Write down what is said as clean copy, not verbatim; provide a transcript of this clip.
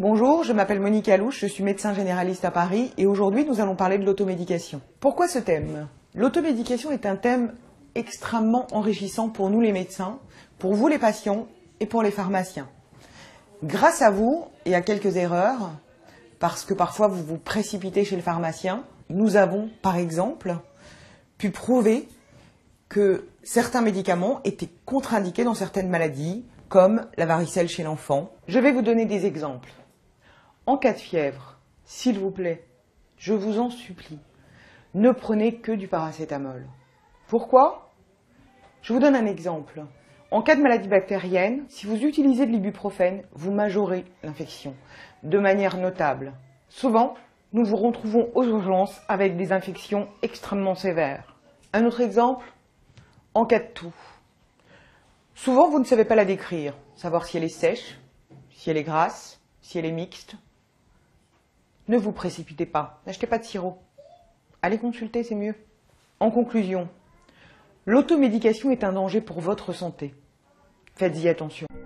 Bonjour, je m'appelle Monique Alouche, je suis médecin généraliste à Paris et aujourd'hui nous allons parler de l'automédication. Pourquoi ce thème? L'automédication est un thème extrêmement enrichissant pour nous les médecins, pour vous les patients et pour les pharmaciens. Grâce à vous et à quelques erreurs, parce que parfois vous vous précipitez chez le pharmacien, nous avons par exemple pu prouver que certains médicaments étaient contre-indiqués dans certaines maladies, comme la varicelle chez l'enfant. Je vais vous donner des exemples. En cas de fièvre, s'il vous plaît, je vous en supplie, ne prenez que du paracétamol. Pourquoi? Je vous donne un exemple. En cas de maladie bactérienne, si vous utilisez de l'ibuprofène, vous majorez l'infection de manière notable. Souvent, nous vous retrouvons aux urgences avec des infections extrêmement sévères. Un autre exemple, en cas de toux. Souvent, vous ne savez pas la décrire, savoir si elle est sèche, si elle est grasse, si elle est mixte. Ne vous précipitez pas, n'achetez pas de sirop. Allez consulter, c'est mieux. En conclusion, l'automédication est un danger pour votre santé. Faites-y attention.